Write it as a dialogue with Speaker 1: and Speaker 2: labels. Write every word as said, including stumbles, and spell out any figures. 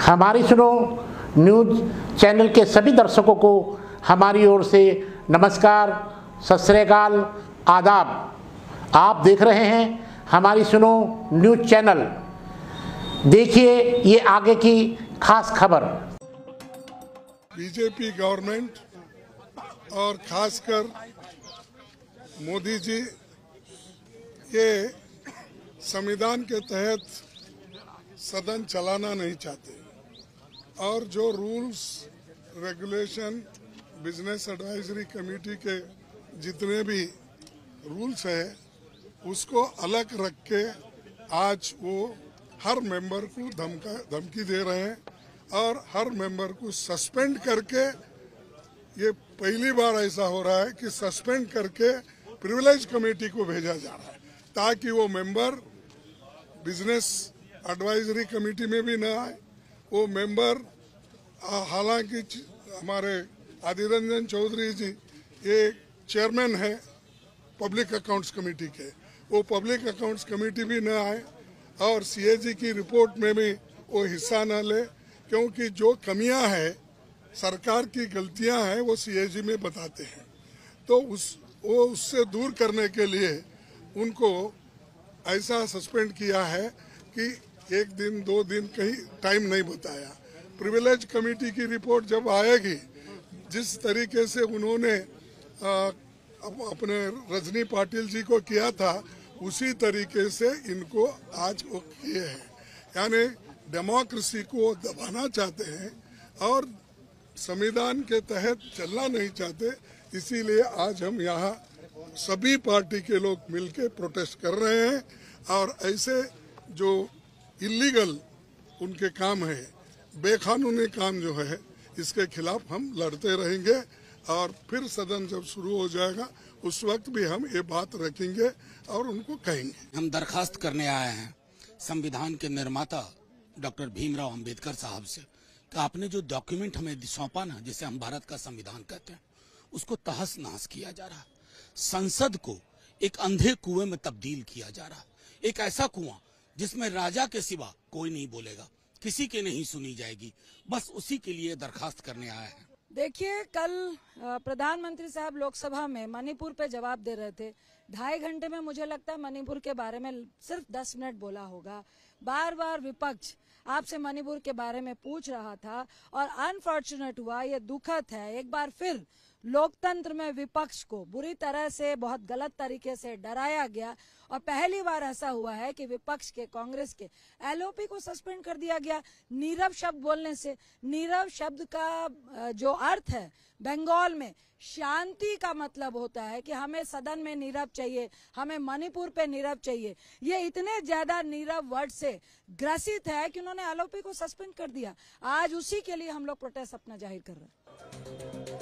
Speaker 1: हमारी सुनो news channel के सभी दर्शकों को हमारी ओर से नमस्कार, सत श्री अकाल, आदाब। आप देख रहे हैं हमारी सुनो न्यूज़ चैनल। देखिए ये आगे की खास खबर।
Speaker 2: बीजेपी गवर्नमेंट और खासकर मोदी जी ये संविधान के तहत सदन चलाना नहीं चाहते और जो rules regulation business advisory committee के जितने भी रूल्स है उसको अलग रख के आज वो हर मेंबर को धमका धमकी दे रहे हैं और हर मेंबर को सस्पेंड करके, ये पहली बार ऐसा हो रहा है कि सस्पेंड करके प्रिविलेज कमेटी को भेजा जा रहा है ताकि वो मेंबर बिजनेस एडवाइजरी कमेटी में भी न आए। वो मेंबर, हालांकि हमारे आदिर रंजन चौधरी जी ये चेयरमैन है पब्लिक अकाउंट्स कमेटी के, वो पब्लिक अकाउंट्स कमेटी भी न आए और सीएजी की रिपोर्ट में भी वो हिस्सा न ले, क्योंकि जो कमियां हैं, सरकार की गलतियां हैं, वो सीएजी में बताते हैं। तो उस वो उससे दूर करने के लिए उनको ऐसा सस्पेंड किया है कि एक दिन दो दिन कहीं टाइम नहीं बताया। प्रिविलेज कमेटी की रिपोर्ट जब आएगी, जिस तरीके से उन्होंने आ, अपने रजनी पाटिल जी को किया था उसी तरीके से इनको आज वो किए हैं। यानी डेमोक्रेसी को दबाना चाहते हैं और संविधान के तहत चलना नहीं चाहते। इसीलिए आज हम यहाँ सभी पार्टी के लोग मिलके प्रोटेस्ट कर रहे हैं और ऐसे जो इलीगल उनके काम है, बेकानूनी काम जो है, इसके खिलाफ हम लड़ते रहेंगे और फिर सदन जब शुरू हो जाएगा उस वक्त भी हम ये बात रखेंगे और उनको कहेंगे।
Speaker 3: हम दरखास्त करने आए हैं संविधान के निर्माता डॉक्टर भीमराव अंबेडकर साहब से कि आपने जो डॉक्यूमेंट हमें सौंपा ना, जिसे हम भारत का संविधान कहते हैं, उसको तहस नहस किया जा रहा है। संसद को एक अंधे कुएं में तब्दील किया जा रहा है, एक ऐसा कुआं जिसमें राजा के सिवा कोई नहीं बोलेगा, किसी की नहीं सुनी जाएगी। बस उसी के लिए दरखास्त करने आए हैं।
Speaker 4: देखिए, कल प्रधानमंत्री साहब लोकसभा में मणिपुर पे जवाब दे रहे थे। ढाई घंटे में मुझे लगता है मणिपुर के बारे में सिर्फ दस मिनट बोला होगा। बार बार विपक्ष आपसे मणिपुर के बारे में पूछ रहा था और अनफॉर्चुनेट हुआ, ये दुखद है, एक बार फिर लोकतंत्र में विपक्ष को बुरी तरह से बहुत गलत तरीके से डराया गया और पहली बार ऐसा हुआ है कि विपक्ष के, कांग्रेस के एलओपी को सस्पेंड कर दिया गया नीरव शब्द बोलने से। नीरव शब्द का जो अर्थ है बंगाल में शांति का मतलब होता है कि हमें सदन में नीरव चाहिए, हमें मणिपुर पे नीरव चाहिए। ये इतने ज्यादा नीरव वर्ड से ग्रसित है कि उन्होंने एलओपी को सस्पेंड कर दिया। आज उसी के लिए हम लोग प्रोटेस्ट अपना जाहिर कर रहे हैं।